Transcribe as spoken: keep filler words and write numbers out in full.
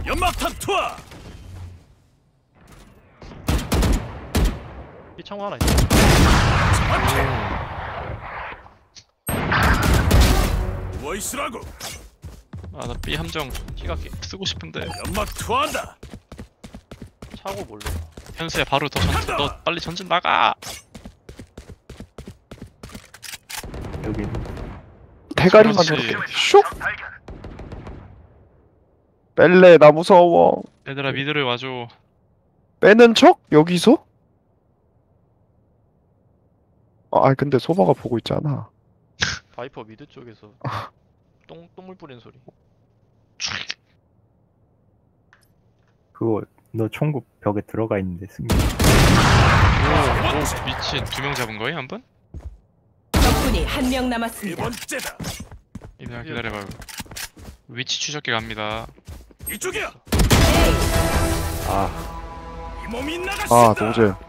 연막탄 투하. 이 창고 하나 있어. 누워 있으라고. 아 나 B 함정 시각기 쓰고 싶은데 연막 투하한다. 차고 몰래. 현수야 바로 더 전진. 너 빨리 전진 나가. 여기 대가리만 그렇지. 저렇게 슉. 뺄래 나 무서워. 얘들아 미드를 와줘. 빼는 척 여기서? 아 근데 소바가 보고 있잖아. 바이퍼 미드 쪽에서 똥 똥물 뿌리는 소리. 그거 너 총구 벽에 들어가 있는데 승리. 오, 오 미친. 두 명 잡은 거야 한 번? 적군이 한 명 남았습니다. 이번째다. 얘들아 기다려봐. 위치 추적기 갑니다. 이쪽이야. 아 이 몸이 아 나갔다. 노제.